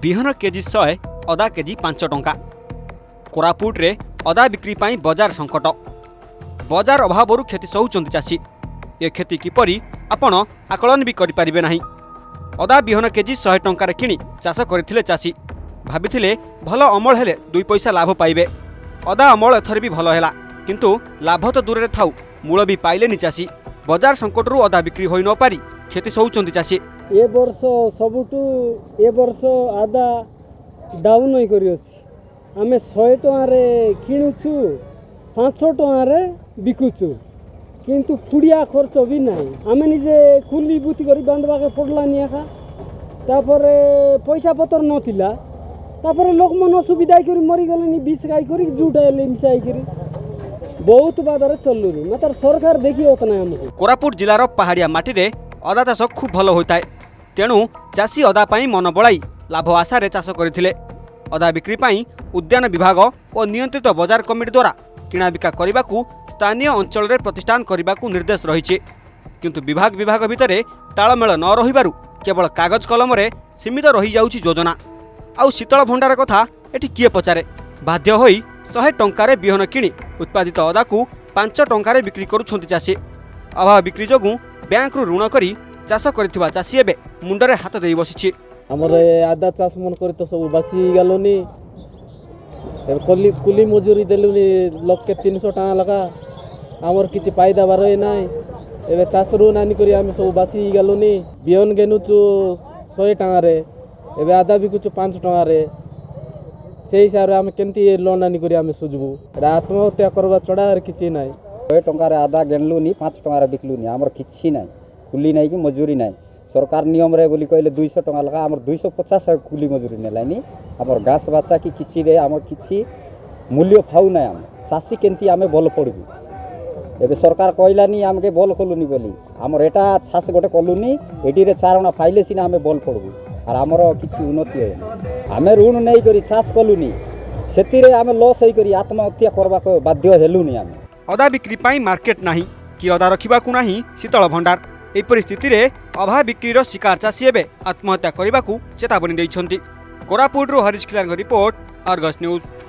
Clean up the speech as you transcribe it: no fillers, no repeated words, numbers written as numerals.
बिहन केजी 100, अदा केजी 5 टंका। कोरापुट रे अदा बिक्री पाई बजार संकट। बजार अभाव क्षति सहउचंती चाषी। ये क्षति किपरि आपण आकलन भी करि परिबे नाही। अदा बिहन केजी 100 टंका रे किनी चाष करथिले चाषी। भाबिथिले भल अमल हेले 2 पैसा लाभ पाइबे। अदा अमल एथर भी भल हेला, किंतु लाभ तो दूर रे थाउ मूल भी पाइलेनी चाषी। बजार संकट रु अदा बिक्री होई न पारी क्षति सहउचंती चाषी। ए वर्ष सबुठू ए वर्ष आदा डाउन होई करी अछि। आमे 100 टଙ୍କା रे किणुछु, 500 टଙ୍କା रे बिकुछु, किंतु पुड़िया खर्च भी नाही। आमे निजे कुली बुती करी बांधवा के पड़ला निया खा। तापरे पैसा पतर नथिला। तापरे लोक मन सुविधा करी मरी गलेनी, बिस गाई करी जुटा ले मिसाई करी बहुत बादरे चलुरी। मात्र सरकार देखि ओतना हमको। कोरापुट जिलार पहाड़िया माटी रे अदा चाष खूब भल होता है। तेणु चाषी अदा पाई मन बड़ाई लाभ आशारे चाष करथिले। अदा बिक्री पाई उद्यान विभाग और नियंत्रित बजार कमिटी द्वारा किणा बिका करबाकू स्थानीय अंचल रे प्रतिष्ठान करबाकू निर्देश रहिछि, किंतु विभाग भितरे तालमेल न रहिबारु केवल कागज कलम रे सीमित रही जाउछि योजना। आउ शीतल भंडार कथा एठी किए पचारे। बाध्य होई 100 टंका रे बिहन किणी उत्पादित अदा को 5 टंका रे बिक्री करुछंती चाषी। अभाव बिक्री जोगु बैंक रु ऋण करी चाष करथिबा चाषी एबे मुंडरे हाथ देई बसिछि। हमर आदा चाष मन करी तो सब बासी गलोनी। कुली मजूरी देलुनी लोक के 300 टका लगा। हमर किछि फायदा बारय नाय। एबे चाष रु नानी करी हम सब बासी गलोनी। बिहन गेनुचु 100 टका रे, एबे आदा बिकुचु 5 टका रे। से हिसाब रे हम केनती लोन नानी करी हम सुझबु। आत्महत्या करबा चढ़ा किछि नाय। 100 टंका रे आदा गेनलुनी, 5 टंका रे बिकलुनी। हमर किछि नाय, कुली नाय कि मजूरी नाय। सरकार नियम रे बोली कहले 200 टंका लगा। हमर 250 कुली मजूरी नेलानी। हमर घास बाचा कि किछि रे हमर किछि मूल्य फाउ नाय। हम चाषी केनती आमे बल पड़बू। एबे सरकार कहलानी हमके बल कलुनी बोली। हमर एटा चाष गोटे कलुनी, एटी रे चारणा फाइले सिना हमें बल पड़बू। और हमर किछि उन्नति होय। हमें ऋण नै करी चाष कलुनी, सेति रे हमें लॉस होई करी आत्महत्या करबा को बाध्य हेलुनी। हमें अदा बिक्री पाई मार्केट नाही कि अदा रखिबाकू नाही शीतल भंडार। एही परिस्थिति रे अभाव बिक्रीर शिकार चाषी एबे आत्महत्या करबाकू चेतावनी दैछंती। कोरापुट रो Harish Khilar report, Argus news.